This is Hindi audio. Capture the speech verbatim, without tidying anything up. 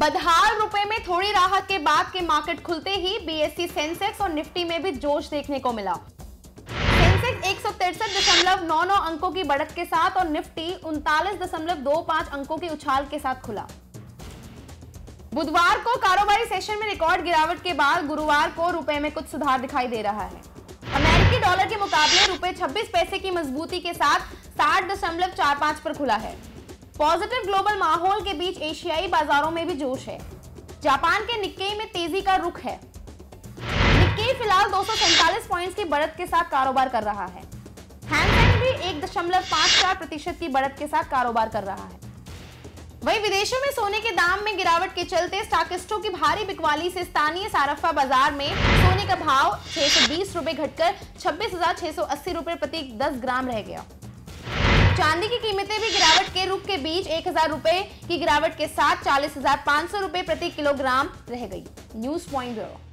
बदहाल रुपए में थोड़ी राहत के बाद के मार्केट खुलते ही बीएसई सेंसेक्स और निफ्टी में भी जोश देखने को मिला। सेंसेक्स एक सौ तिरसठ दशमलव नौ नौ अंकों की बढ़त के साथ और निफ्टी उनतालीस दशमलव दो पांच अंकों के उछाल के साथ खुला। बुधवार को कारोबारी सेशन में रिकॉर्ड गिरावट के बाद गुरुवार को रुपए में कुछ सुधार दिखाई दे रहा है। अमेरिकी डॉलर के मुकाबले रुपए छब्बीस पैसे की मजबूती के साथ साठ दशमलव चार पांच पर खुला है। पॉजिटिव ग्लोबल माहौल के बीच एशियाई बाजारों में भी जोश है। जापान के निक्केई में तेजी का रुख है। निक्केई फिलहाल दो सौ सैंतालीस पॉइंट्स की बढ़त के साथ कारोबार कर रहा है। हैंसेन भी एक दशमलव पांच चार प्रतिशत की बढ़त के साथ कारोबार कर रहा है। वहीं विदेशों में सोने के दाम में गिरावट के चलते स्टॉकिस्टों की भारी बिकवाली से स्थानीय सारफा बाजार में सोने का भाव छह सौ बीस रुपए घटकर छब्बीस हजार छह सौ अस्सी रुपए प्रति दस ग्राम रह गया। चांदी की कीमतें भी गिरावट के रुख के बीच एक हजार रुपए की गिरावट के साथ चालीस हजार पांच सौ रुपए प्रति किलोग्राम रह गई। News point bureau.